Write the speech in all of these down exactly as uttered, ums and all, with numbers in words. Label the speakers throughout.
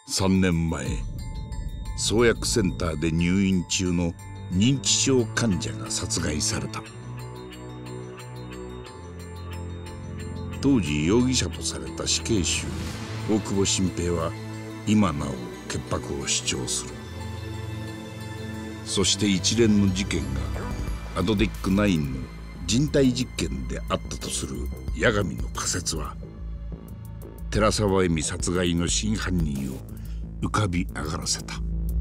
Speaker 1: さんねんまえ、創薬センターで入院中の認知症患者が殺害された。当時容疑者とされた死刑囚大久保新平は今なお潔白を主張する。そして一連の事件がアドディックナインの人体実験であったとする八神の仮説は、寺沢恵美殺害の真犯人を浮かび上がらせた。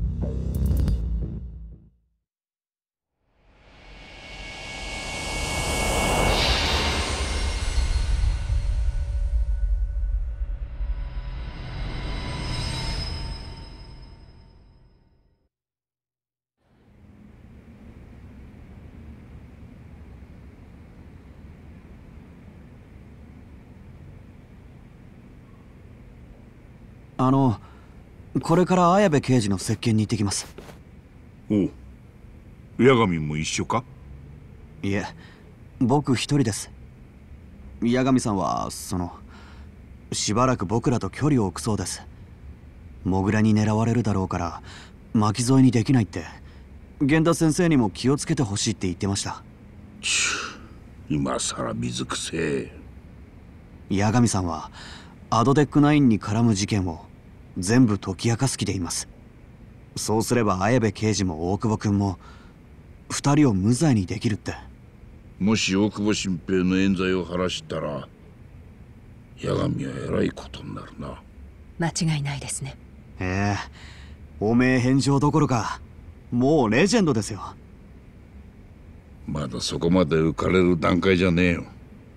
Speaker 2: あの、これから綾部刑事の接見に行ってきます。
Speaker 1: おう、八神も一緒か？
Speaker 2: いえ、僕一人です。八神さんはそのしばらく僕らと距離を置くそうです。モグラに狙われるだろうから巻き添えにできないって、源田先生にも気をつけてほしいって言ってました。
Speaker 1: ちゅ、今さら水くせえ。
Speaker 2: 八神さんはアドデックナインに絡む事件を全部解き明かす気でいます。そうすれば綾部刑事も大久保君も二人を無罪にできるって。
Speaker 1: もし大久保新平の冤罪を晴らしたら八神はえらいことになるな。
Speaker 3: 間違いないですね。
Speaker 2: ええ、汚名返上どころかもうレジェンドですよ。
Speaker 1: まだそこまで浮かれる段階じゃねえよ。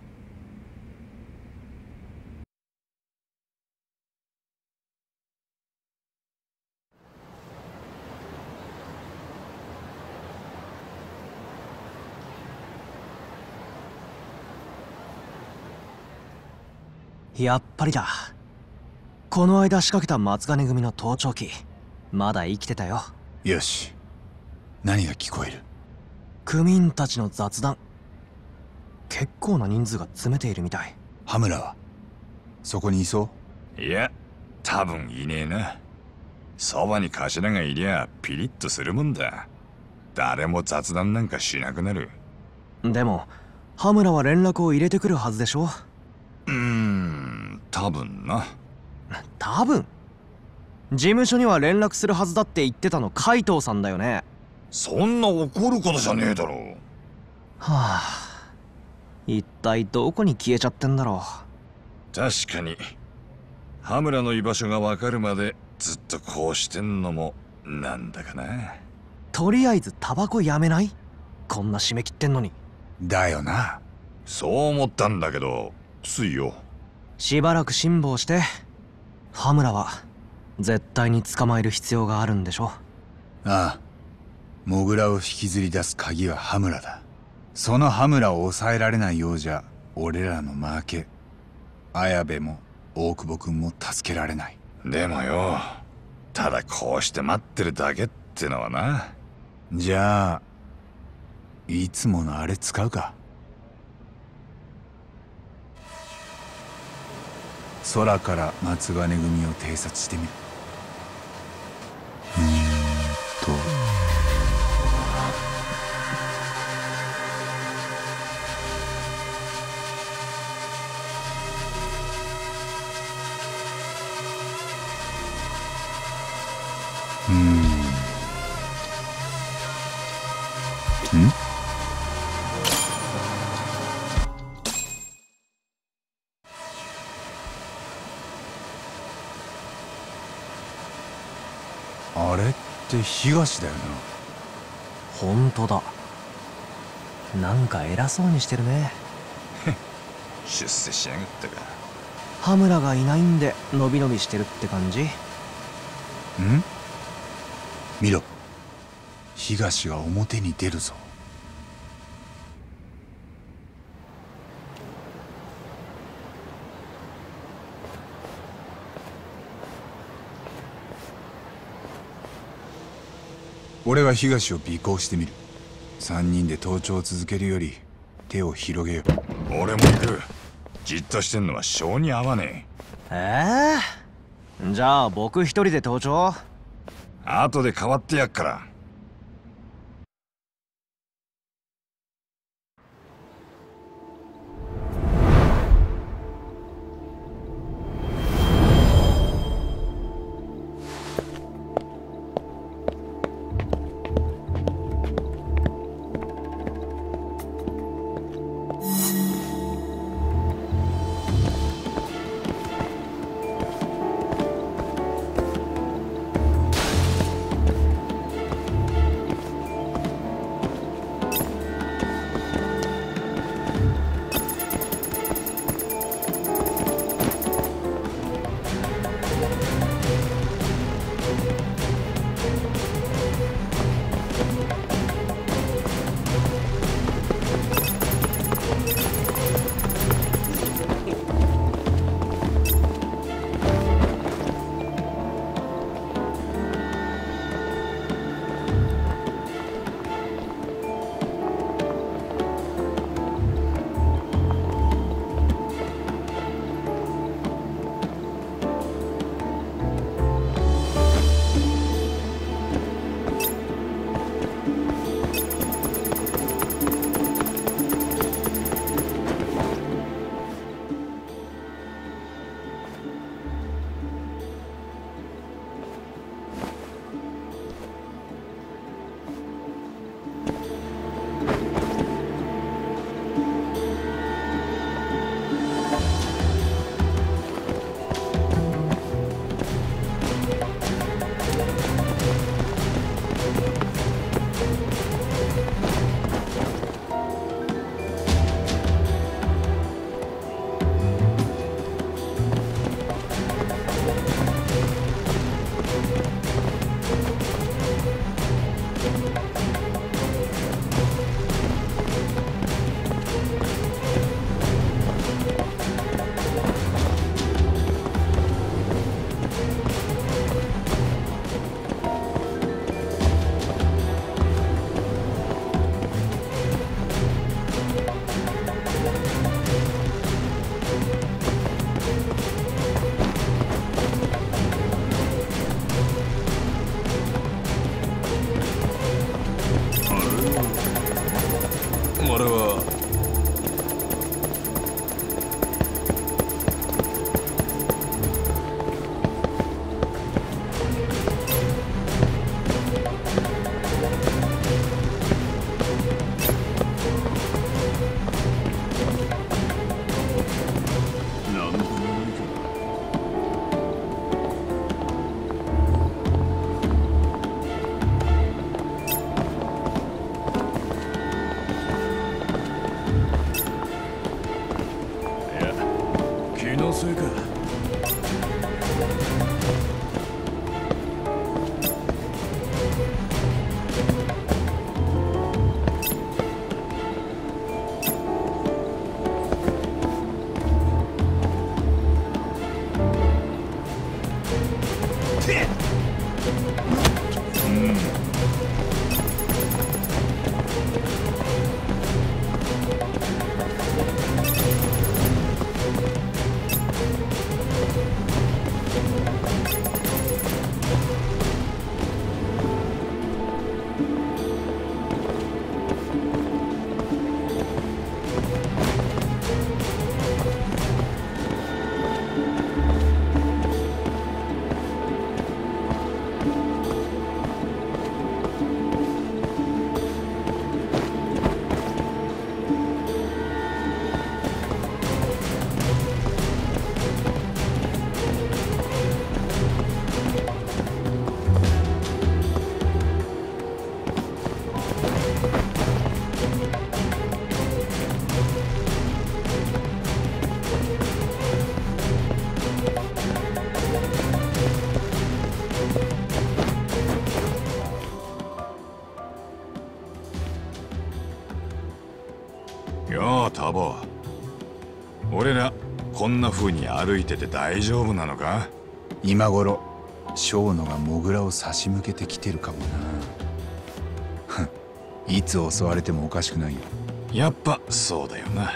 Speaker 4: やっぱりだ。この間仕掛けた松金組の盗聴器、まだ生きてたよ。
Speaker 5: よし、何が聞こえる？
Speaker 4: 組員たちの雑談。結構な人数が詰めているみたい。
Speaker 5: 羽村はそこにいそう？
Speaker 6: いや、多分いねえな。そばに頭がいりゃピリッとするもんだ。誰も雑談なんかしなくなる。
Speaker 4: でも羽村は連絡を入れてくるはずでしょ？
Speaker 6: うーん、多分な。
Speaker 4: 多分？事務所には連絡するはずだって言ってたの海藤さんだよね。
Speaker 6: そんな怒ることじゃねえだろう。
Speaker 4: はあ、一体どこに消えちゃってんだろ
Speaker 6: う。確かに羽村の居場所が分かるまでずっとこうしてんのもなんだかな。
Speaker 4: とりあえずタバコやめない？こんな締め切ってんのに。
Speaker 5: だよな。
Speaker 6: そう思ったんだけどついよ。
Speaker 4: しばらく辛抱して。羽村は絶対に捕まえる必要があるんでしょ？
Speaker 5: ああ、モグラを引きずり出す鍵は羽村だ。その羽村を抑えられないようじゃ俺らの負け。綾部も大久保君も助けられない。
Speaker 6: でもよ、ただこうして待ってるだけってのはな。
Speaker 5: じゃあいつものあれ使うか。空から松金組を偵察してみる。うーんとうーんんあれって東だよな。
Speaker 4: ほんとだ。なんか偉そうにしてるね。
Speaker 6: 出世しやがったか。
Speaker 4: 羽村がいないんでのびのびしてるって感じ？
Speaker 5: ん？見ろ、東が表に出るぞ。俺は東を尾行してみる。三人で盗聴を続けるより手を広げよう。
Speaker 6: 俺も行く。じっとしてんのは性に合わね
Speaker 4: え。えじゃあ僕一人で登頂。
Speaker 6: 後で代わってやっから。 ようタボ、俺らこんな風に歩いてて大丈夫なのか？
Speaker 5: 今頃生野がモグラを差し向けてきてるかもな。いつ襲われてもおかしくないよ。
Speaker 6: やっぱそうだよな。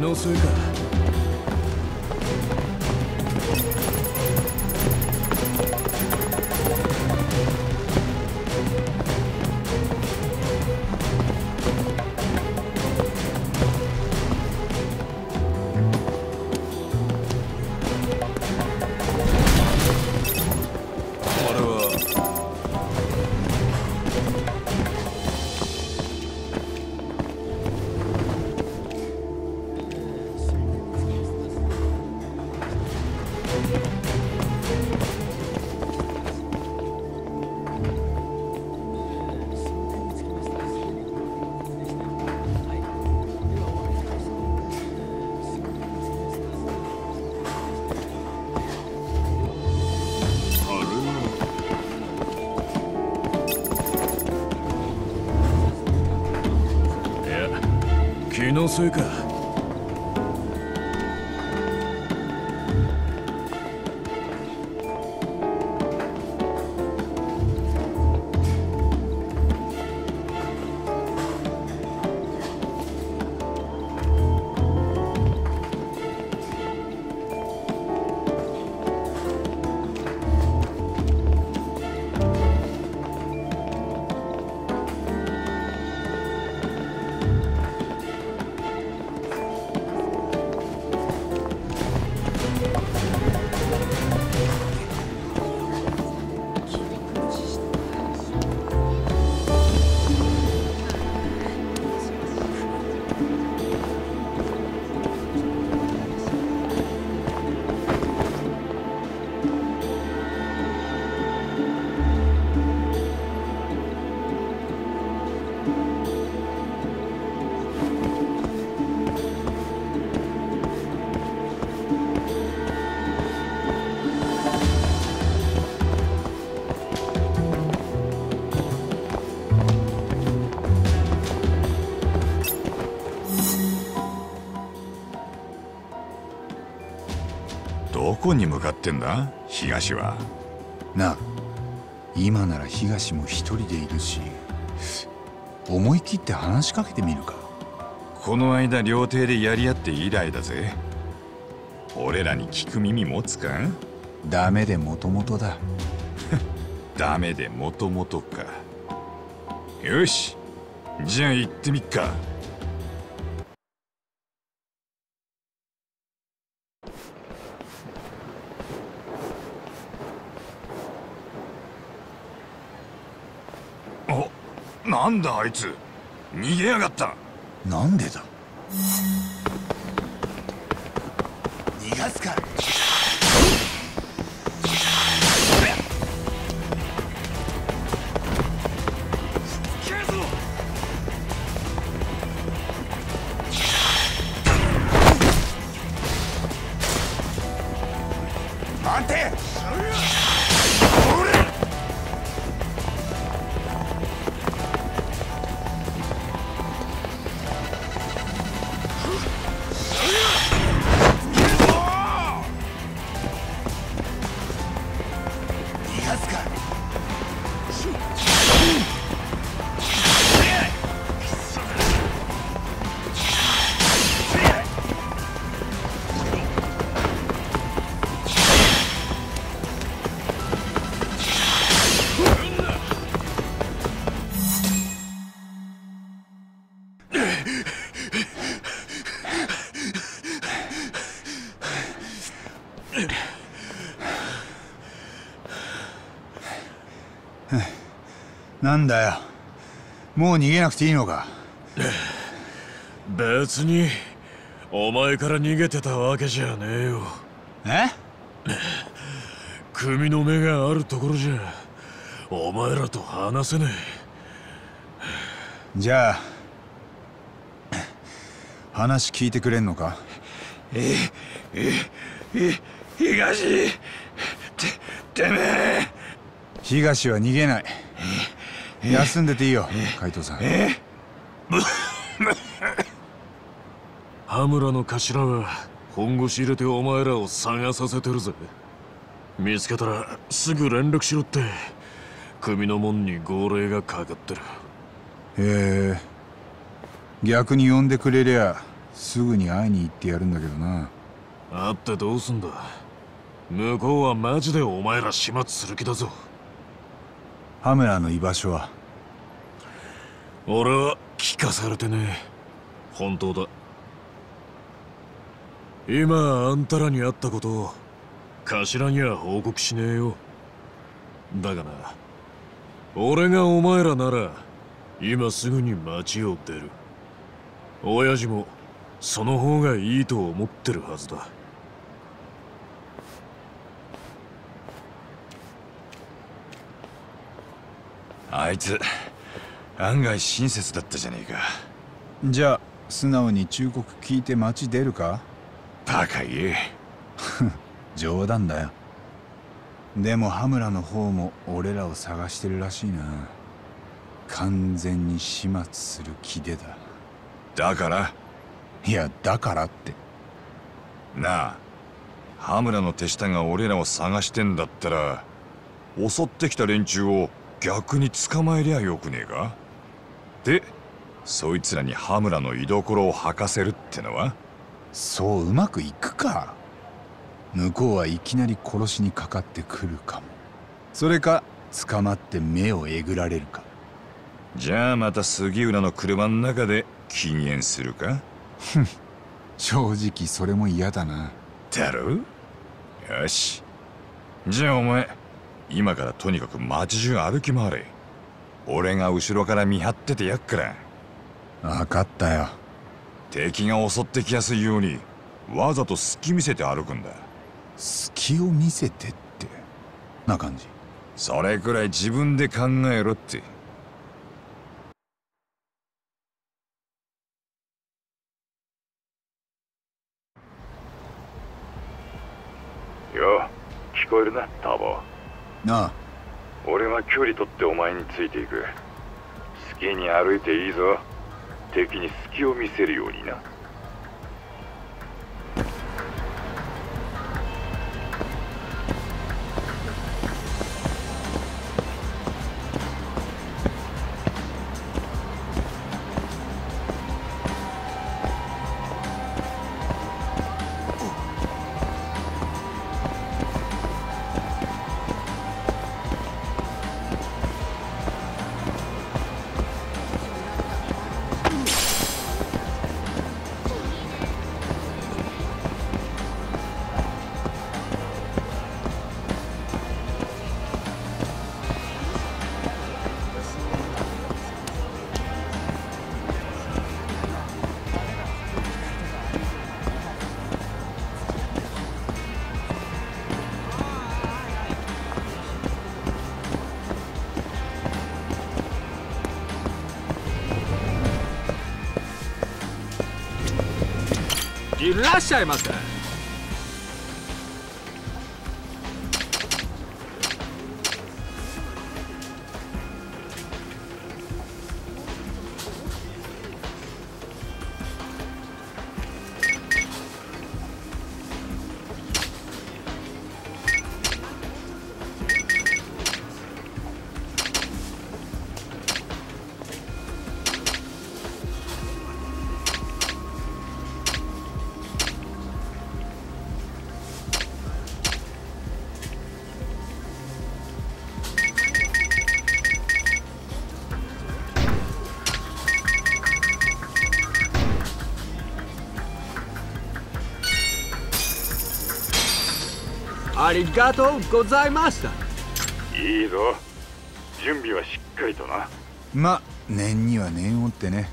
Speaker 7: のせいか。気のせいか。
Speaker 6: どこに向かってんだ東は。
Speaker 5: なあ、今なら東も一人でいるし、思い切って話しかけてみるか。
Speaker 6: この間料亭でやり合って以来だぜ。俺らに聞く耳持つか？
Speaker 5: ダメでもともとだ。
Speaker 6: ダメでもともとか。よし、じゃあ行ってみっか。お、なんだあいつ、逃げやがった。
Speaker 5: なんでだ。逃がすか。
Speaker 6: 待て。
Speaker 5: なんだよ、もう逃げなくていいのか。
Speaker 7: 別にお前から逃げてたわけじゃねえよ。
Speaker 5: え？
Speaker 7: 組の目があるところじゃお前らと話せね
Speaker 5: え。じゃあ話聞いてくれんのか。
Speaker 6: えええ東、ててめえ。
Speaker 5: 東は逃げない。休んでていいよ、海藤さん。
Speaker 7: え羽村の頭は本腰入れてお前らを探させてるぜ。見つけたらすぐ連絡しろって組の門に号令がかかってる。
Speaker 5: へえ、逆に呼んでくれりゃすぐに会いに行ってやるんだけどな。
Speaker 7: 会ってどうすんだ。向こうはマジでお前ら始末する気だぞ。
Speaker 5: 羽村の居場所は？
Speaker 7: 俺は聞かされてねえ。本当だ。今あんたらに会ったことを頭には報告しねえよ。だがな、俺がお前らなら今すぐに町を出る。親父もその方がいいと思ってるはずだ。
Speaker 6: あいつ案外親切だったじゃねえか。
Speaker 5: じゃあ素直に忠告聞いて町出るか？
Speaker 6: バカ言え。
Speaker 5: 冗談だよ。でも羽村の方も俺らを探してるらしいな。完全に始末する気でだ。
Speaker 6: だから？
Speaker 5: いやだからって
Speaker 6: なあ、羽村の手下が俺らを探してんだったら襲ってきた連中を逆に捕まえりゃよくねえか？でそいつらに羽村の居所を吐かせるってのは？
Speaker 5: そううまくいくか？向こうはいきなり殺しにかかってくるかも。それか捕まって目をえぐられるか。
Speaker 6: じゃあまた杉浦の車の中で禁煙するか？
Speaker 5: 正直それも嫌だな。
Speaker 6: だろ？よし、じゃあお前今からとにかく街中歩き回れ。俺が後ろから見張っててやっから。
Speaker 5: 分かったよ。
Speaker 6: 敵が襲ってきやすいようにわざと隙見せて歩くんだ。
Speaker 5: 隙を見せてってな感じ？
Speaker 6: それくらい自分で考えろって。よ、聞こえるな、ターボ。
Speaker 5: なあ。
Speaker 6: 俺は距離取ってお前についていく。好きに歩いていいぞ。敵に隙を見せるようにな。
Speaker 8: いらっしゃいませ。ありがとうございました。
Speaker 6: いいぞ。準備はしっかりとな。
Speaker 5: ま、念には念をってね。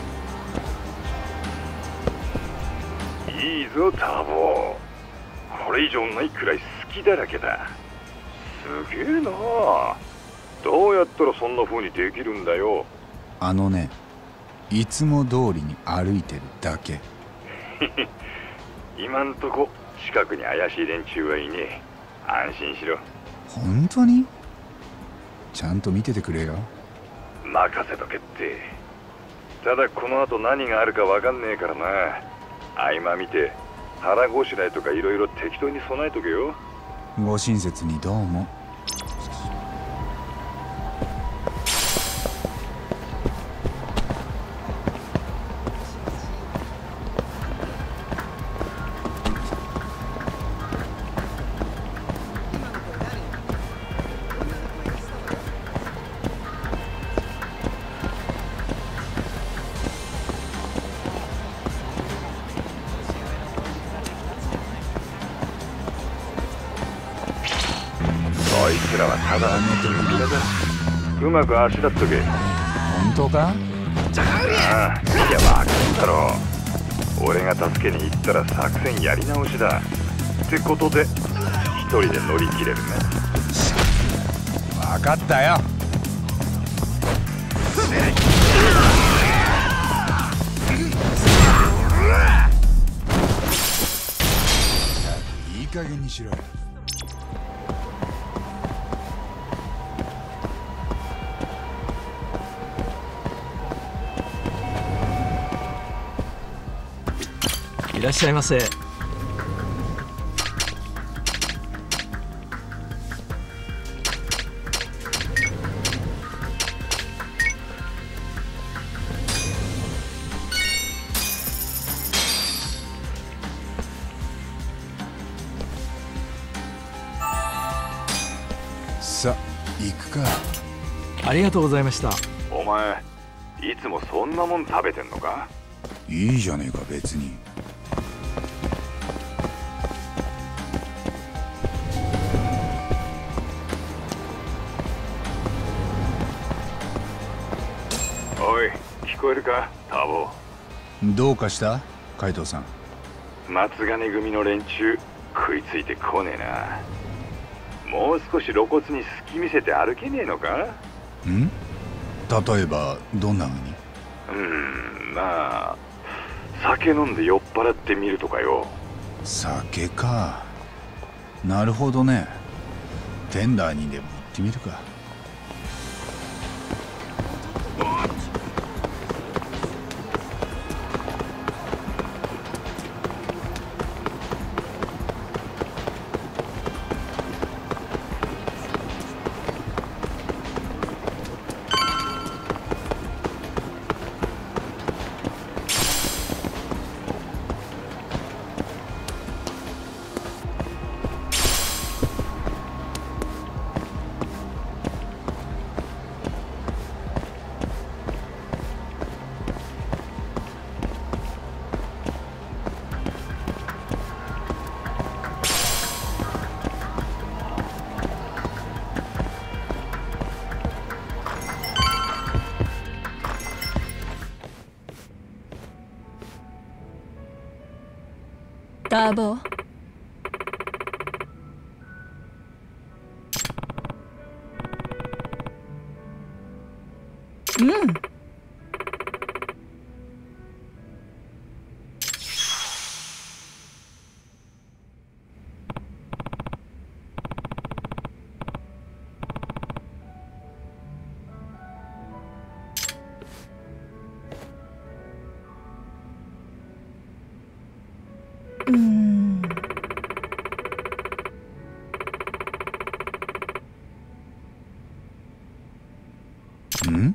Speaker 6: いいぞターボ。これ以上ないくらい好きだらけだ。すげえなあ。どうやったらそんな風にできるんだよ。
Speaker 5: あのね、いつも通りに歩いてるだけ。
Speaker 6: 今んとこ近くに怪しい連中はいねえ。安心しろ。
Speaker 5: 本当に？ちゃんと見ててくれよ。
Speaker 6: 任せとけって。ただこの後何があるかわかんねえからな。合間見て腹ごしらえとかいろいろ適当に備えとけよ。
Speaker 5: ご親切にどうも。
Speaker 6: こいつらはただの手ぶらだ。うまくあしらっとけ。
Speaker 5: 本当か？
Speaker 6: ああ、いやわかんだろう。俺が助けに行ったら作戦やり直しだ。ってことで一人で乗り切れるね。
Speaker 5: 分かったよ。いい加減にしろよ。
Speaker 4: いらっしゃいませ。
Speaker 5: さあ行くか。
Speaker 4: ありがとうございました。
Speaker 6: お前いつもそんなもん食べてんのか？
Speaker 5: いいじゃねえか別に。
Speaker 6: おい、聞こえるかタボ。
Speaker 5: どうかした海藤さん。
Speaker 6: 松金組の連中食いついてこねえな。もう少し露骨に隙見せて歩けねえのか？
Speaker 5: ん？例えばどんな風に？
Speaker 6: うーん、まあ酒飲んで酔っ払ってみるとかよ。
Speaker 5: 酒か。なるほどね。テンダーにでも行ってみるか。
Speaker 3: ターボー。うん。うん。
Speaker 5: ん？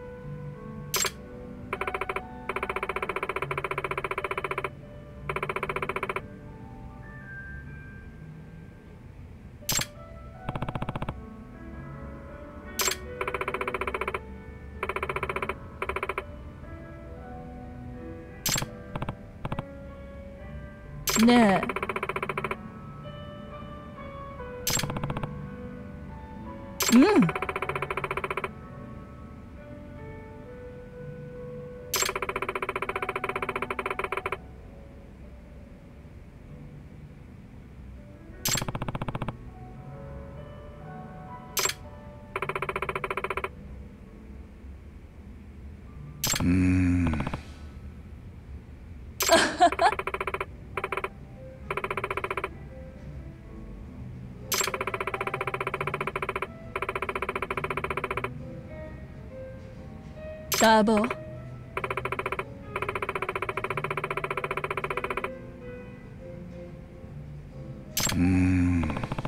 Speaker 3: ねえ。うん。 ターボ。
Speaker 5: うーん。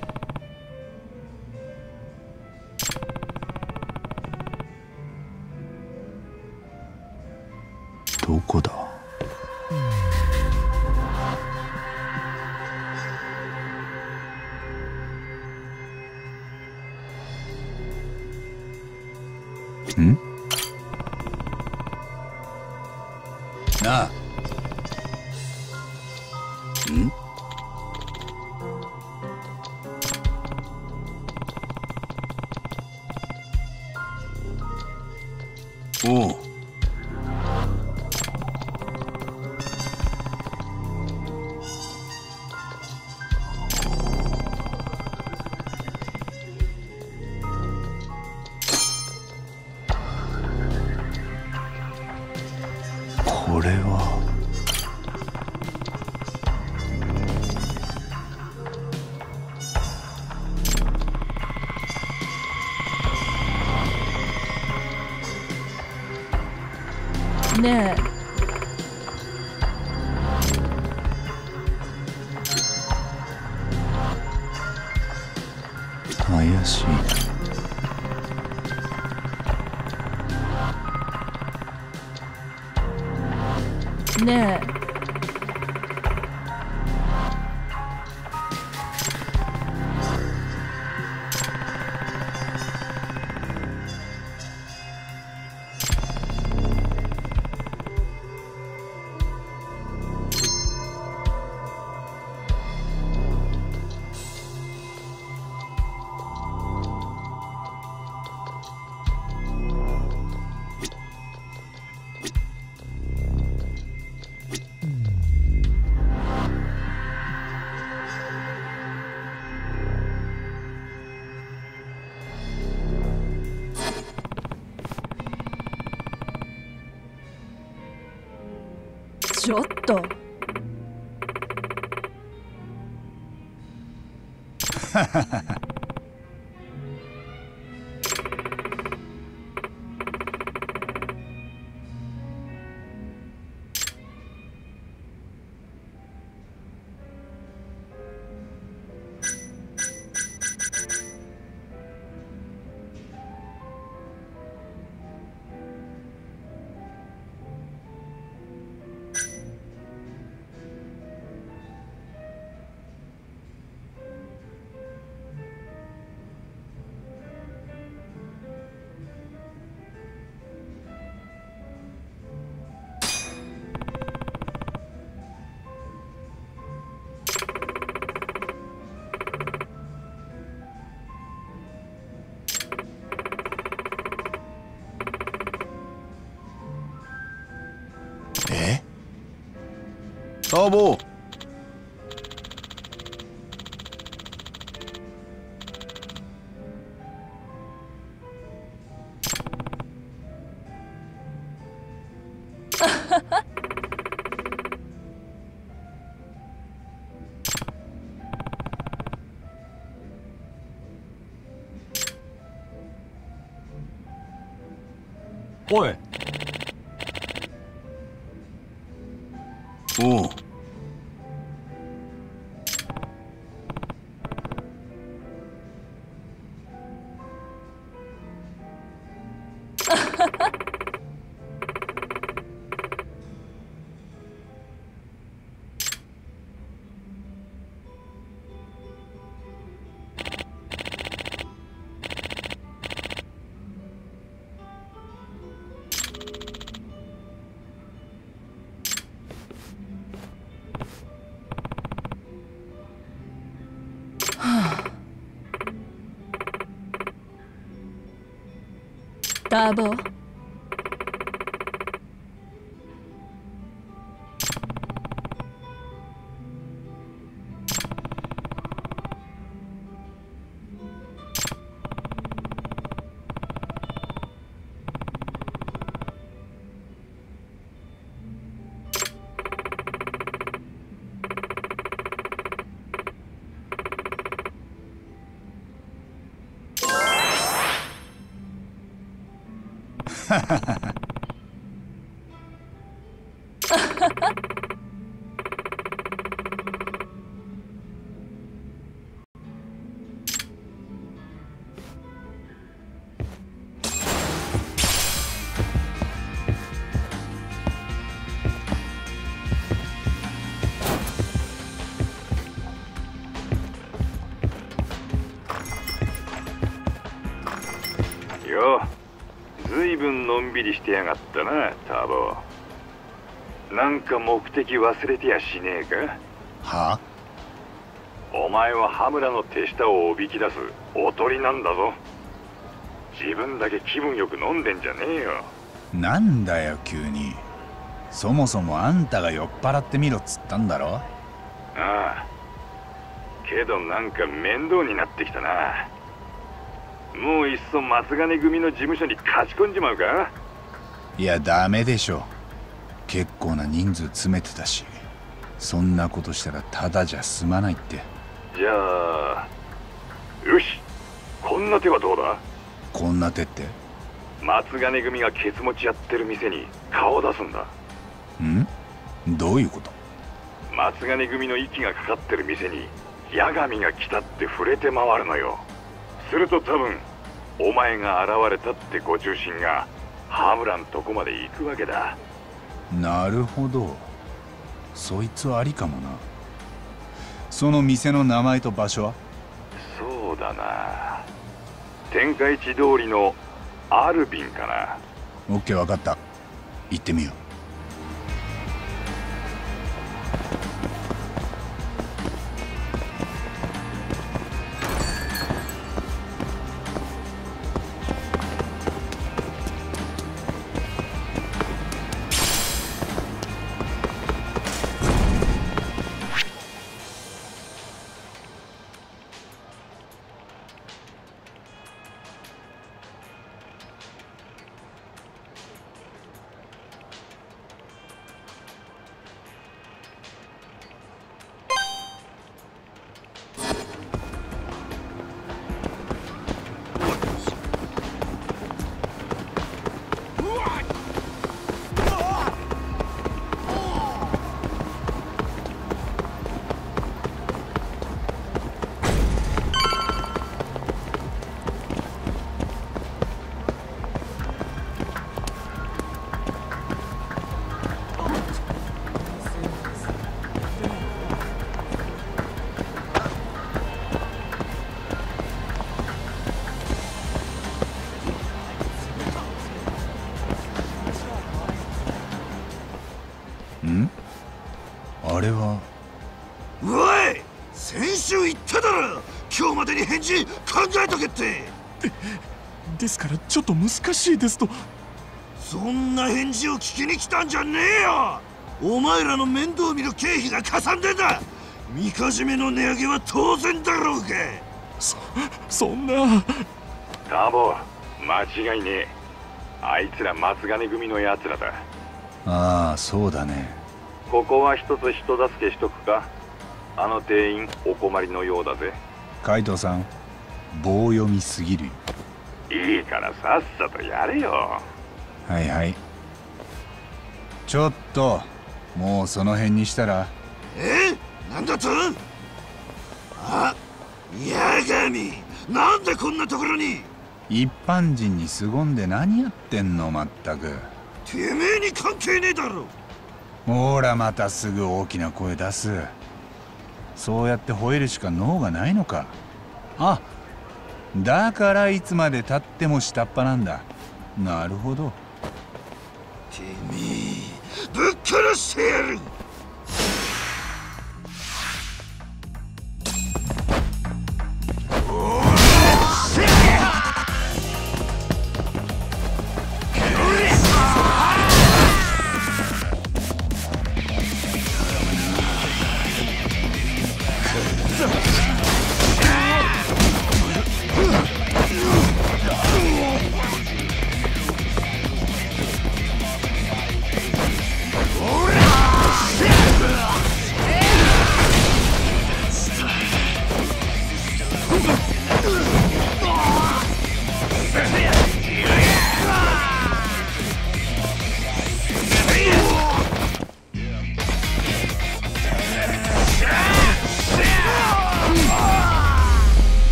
Speaker 5: どこだ？ん？なあ。
Speaker 1: ん？
Speaker 5: おう。これは。
Speaker 3: ねえ。
Speaker 5: 怪しい。
Speaker 3: ねえ。ちょっと。
Speaker 5: え？ターボ。
Speaker 7: おい。
Speaker 5: おう。
Speaker 3: ターボ。
Speaker 6: よ、ずいぶんのんびりしてやがったな、ターボ。なんか目的忘れてやしねえか？
Speaker 5: は？
Speaker 6: お前は羽村の手下をおびき出すおとりなんだぞ。自分だけ気分よく飲んでんじゃねえよ。
Speaker 5: なんだよ急に。そもそもあんたが酔っ払ってみろっつったんだろ。
Speaker 6: ああ、けどなんか面倒になってきたな。もういっそ松金組の事務所に勝ち込んじまうか？
Speaker 5: いやダメでしょ。結構な人数詰めてたし、そんなことしたらただじゃ済まないって。
Speaker 6: じゃあよし、こんな手はどうだ？
Speaker 5: こんな手って？
Speaker 6: 松金組がケツ持ちやってる店に顔を出すんだ。
Speaker 5: ん？どういうこと？
Speaker 6: 松金組の息がかかってる店に八神が来たって触れて回るのよ。すると多分お前が現れたってご中心が羽村んとこまで行くわけだ。
Speaker 5: なるほど、そいつはありかもな。その店の名前と場所は？
Speaker 6: そうだな、天下一通りのアルビンかな。
Speaker 5: オッケー、分かった。行ってみよう。ん？あれは。
Speaker 9: おい！先週言っただろ！今日までに返事考えとけって！
Speaker 7: で、ですからちょっと難しいですと。
Speaker 9: そんな返事を聞きに来たんじゃねえよ！お前らの面倒見る経費がかさんでんだ！みかじめの値上げは当然だろうが！
Speaker 7: そ、そんな…
Speaker 6: ターボ、間違いねえ。あいつら松金組のやつらだ。
Speaker 5: ああ、そうだね。
Speaker 6: ここは一つ人助けしとくか。あの店員お困りのようだぜ。
Speaker 5: 海藤さん、棒読みすぎるよ。
Speaker 6: いいからさっさとやれよ。
Speaker 5: はいはい。ちょっともうその辺にしたら。
Speaker 9: え？なんだと？あ、八神、なんでこんなところに？
Speaker 5: 一般人に凄んで何やってんのまったく。
Speaker 9: てめえに関係ねえだろ。
Speaker 5: ほらまたすぐ大きな声出す。そうやって吠えるしか能がないのか。あ、だからいつまでたっても下っ端なんだ。なるほど。
Speaker 9: てめえぶっ殺してやる。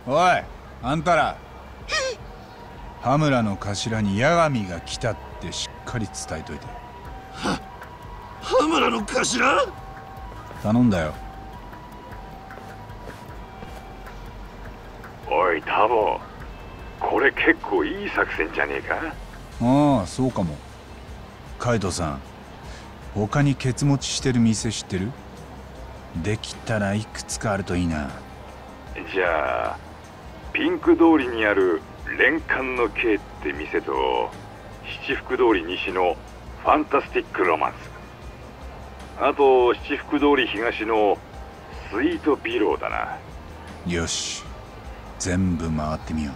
Speaker 5: おい、あんたら羽村の頭に八神が来たってしっかり伝えといて。
Speaker 9: は羽村の頭？
Speaker 5: 頼んだよ。
Speaker 6: おいタボ、これ結構いい作戦じゃねえか。
Speaker 5: ああ、そうかも。カイトさん、他にケツ持ちしてる店知ってる？できたらいくつかあるといいな。
Speaker 6: じゃあピンク通りにある連環のKって店と七福通り西のファンタスティックロマンス、あと七福通り東のスイートビローだな。
Speaker 5: よし、全部回ってみよう。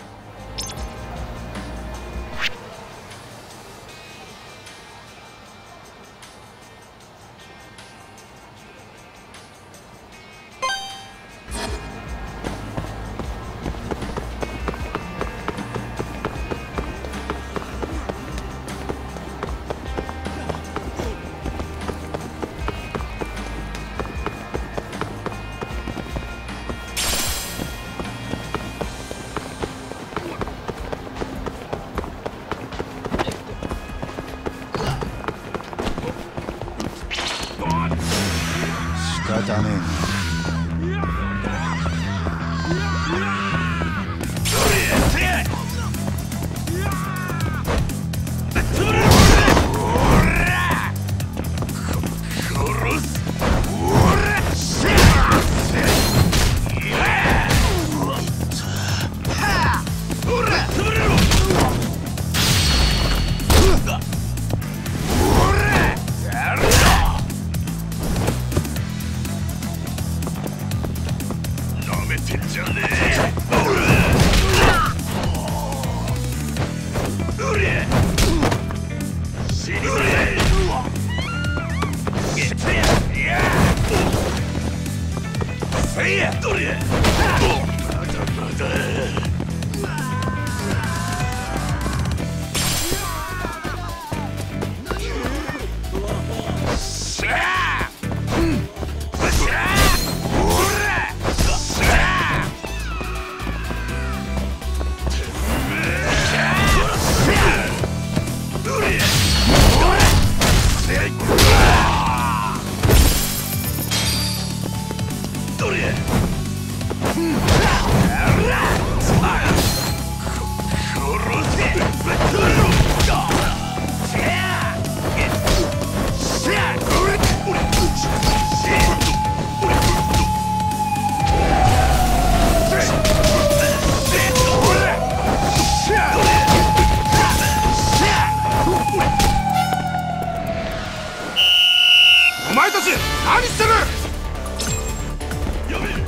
Speaker 5: 仕方ねえな。
Speaker 9: お前たち何してる！やめ！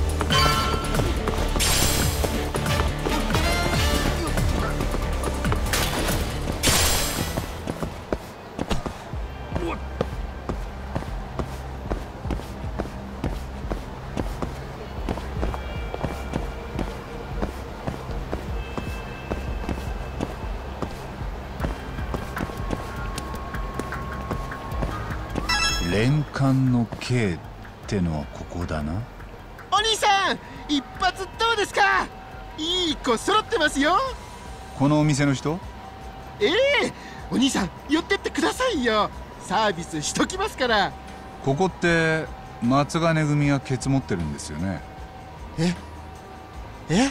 Speaker 5: 連環の K ってのはここだな。
Speaker 10: お兄さん、一発どうですか？いい子揃ってますよ。
Speaker 5: このお店の人？
Speaker 10: ええ、お兄さん寄ってってくださいよ。サービスしときますから。
Speaker 5: ここって松金組がケツ持ってるんですよね。
Speaker 10: ええ、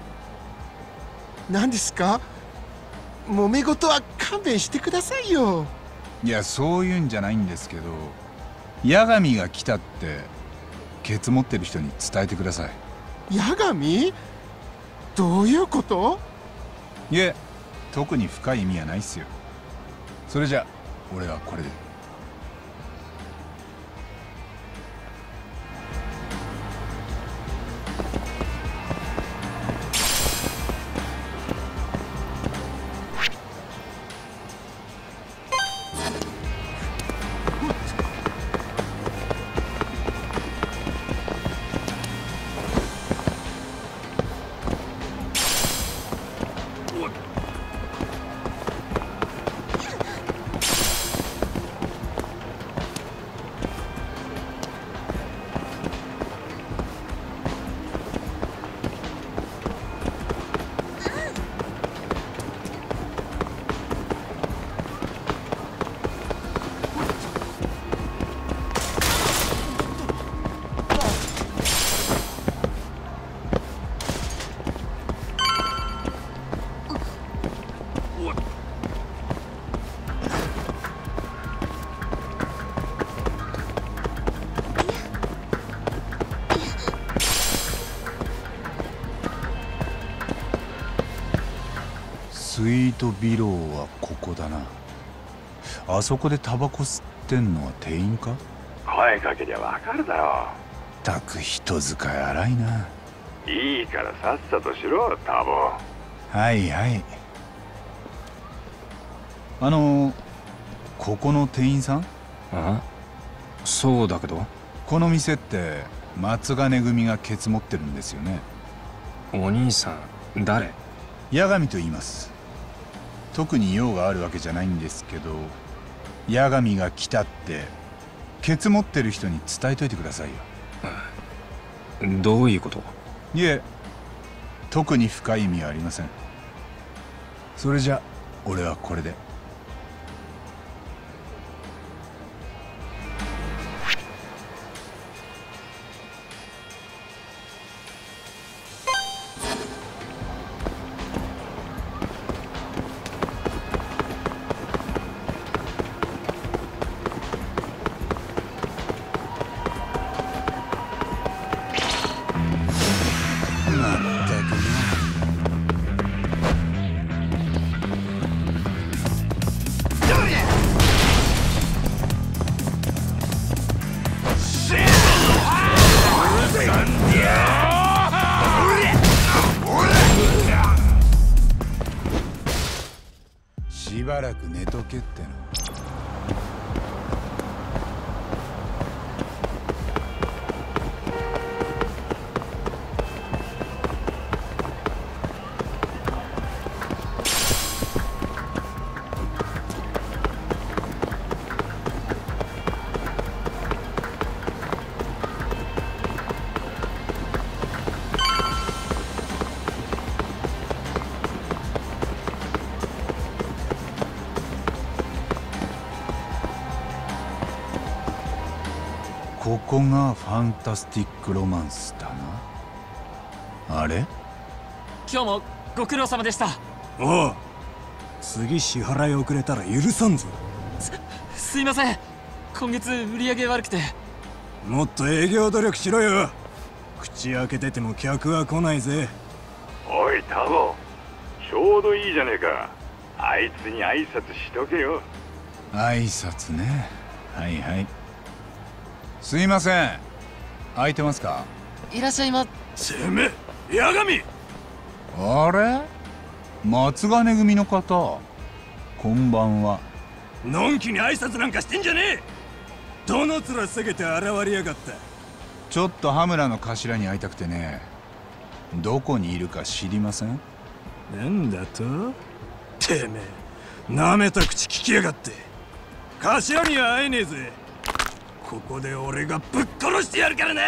Speaker 10: 何ですか？揉め事は勘弁してくださいよ。
Speaker 5: いや、そういうんじゃないんですけど、八神が来たってケツ持ってる人に伝えてください。
Speaker 10: 八神？どういうこと？
Speaker 5: いえ、特に深い意味はないっすよ。それじゃ俺はこれで。 スイートビローはここだな。あそこでタバコ吸ってんのは店員か？
Speaker 11: 声かけりゃわかるだろ。
Speaker 5: たく人使い荒いな。
Speaker 11: いいからさっさとしろターボ。
Speaker 5: はいはい。あのここの店員さん？
Speaker 12: あ？そうだけど。
Speaker 5: この店って松金組がケツ持ってるんですよね。
Speaker 12: お兄さん誰？
Speaker 5: 八神と言います。特に用があるわけじゃないんですけど、八神が来たってケツ持ってる人に伝えといてくださいよ。
Speaker 12: どういうこと？
Speaker 5: いえ、特に深い意味はありません。それじゃ俺はこれで。しばらく寝とけっての。ここがファンタスティックロマンスだな。あれ？
Speaker 13: 今日もご苦労様でした。
Speaker 7: おう、次支払い遅れたら許さんぞ。
Speaker 13: す、すいません。今月売り上げ悪くて。
Speaker 7: もっと営業努力しろよ。口開けてても客は来ないぜ。
Speaker 11: おいタボ、ちょうどいいじゃねえか。あいつに挨拶しとけよ。
Speaker 5: 挨拶ね。はいはい。すいません、空いてますか？
Speaker 13: いらっしゃいま。
Speaker 9: てめえ、八神。
Speaker 5: あれ、松金組の方、こんばんは。
Speaker 9: のんきに挨拶なんかしてんじゃねえ。どの面下げて現れやがった。
Speaker 5: ちょっと羽村の頭に会いたくてね。どこにいるか知りません？
Speaker 9: なんだと？てめえ、なめた口聞きやがって。頭には会えねえぜ。ここで俺がぶっ殺してやるからな。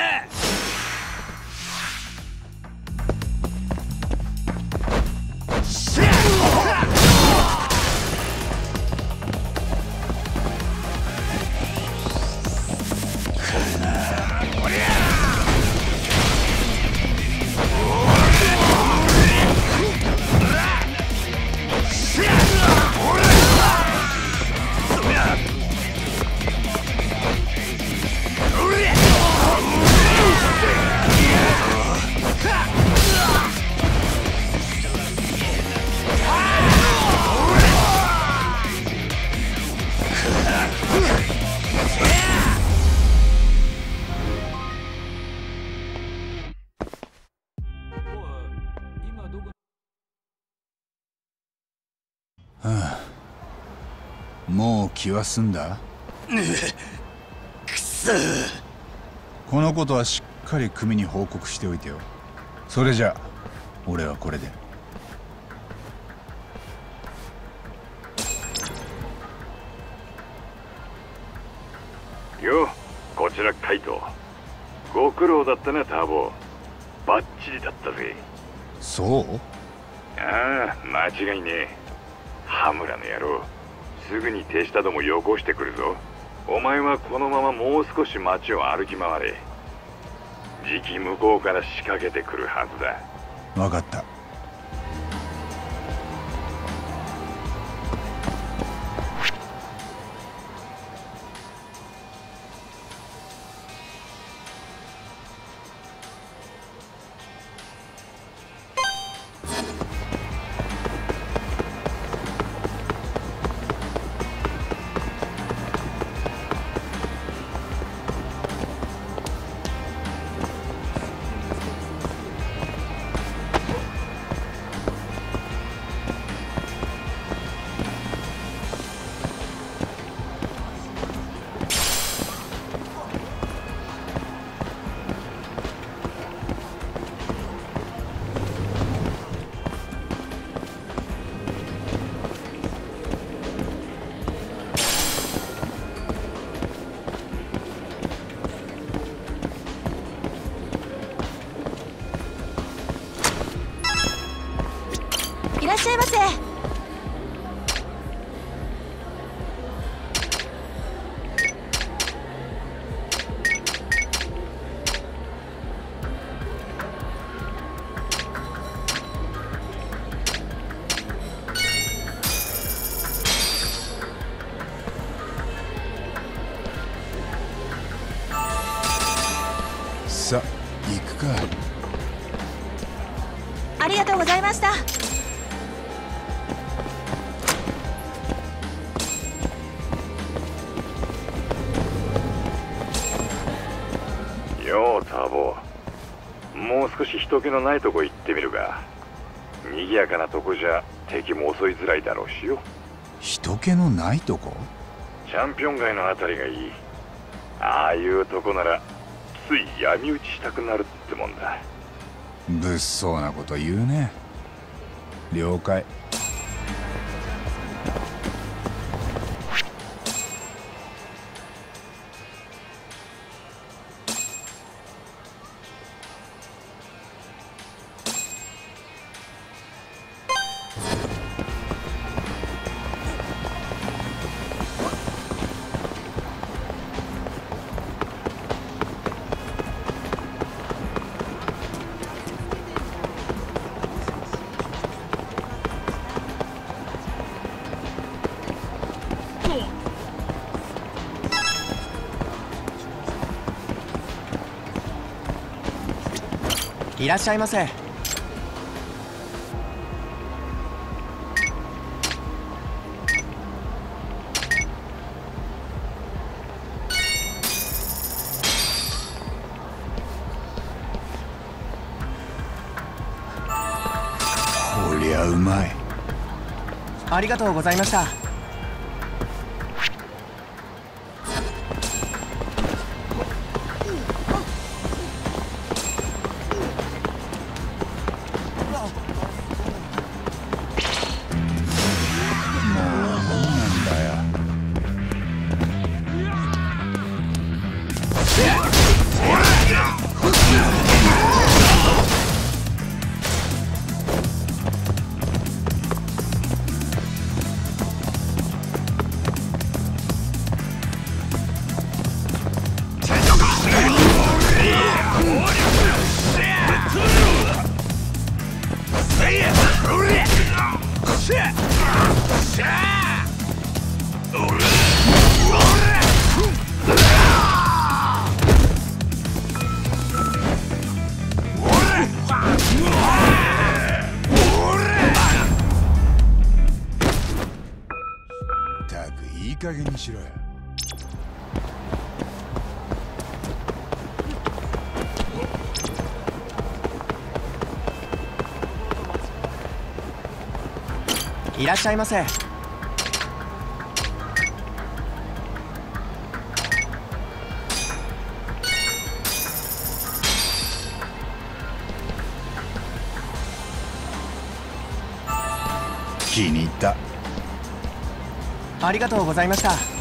Speaker 5: はあ、もう気は済んだ？
Speaker 9: くそ。
Speaker 5: このことはしっかり組に報告しておいてよ。それじゃ俺はこれで。
Speaker 11: よ、こちらカイト。ご苦労だったなターボ。バッチリだったぜ。
Speaker 5: そう？
Speaker 11: ああ、間違いねえ。羽村の野郎、すぐに手下どもよこしてくるぞ。お前はこのままもう少し街を歩き回れ。じき向こうから仕掛けてくるはずだ。
Speaker 5: 分かった。
Speaker 14: らっしゃいませ。
Speaker 5: さあ行くか。
Speaker 14: ありがとうございました。
Speaker 11: ようターボ、もう少し人気のないとこ行ってみるか。賑やかなとこじゃ敵も襲いづらいだろうしよ。
Speaker 5: 人気のないとこ？
Speaker 11: チャンピオン街のあたりがいい。ああいうとこならつい闇討ちしたくなるってもんだ。
Speaker 5: 物騒なこと言うね。了解。
Speaker 4: いらっしゃいませ。
Speaker 5: こりゃうまい。
Speaker 4: ありがとうございました。
Speaker 5: ったくいい加減にしろよ。
Speaker 4: いらっしゃいませ。
Speaker 5: 気に入った。
Speaker 4: ありがとうございました。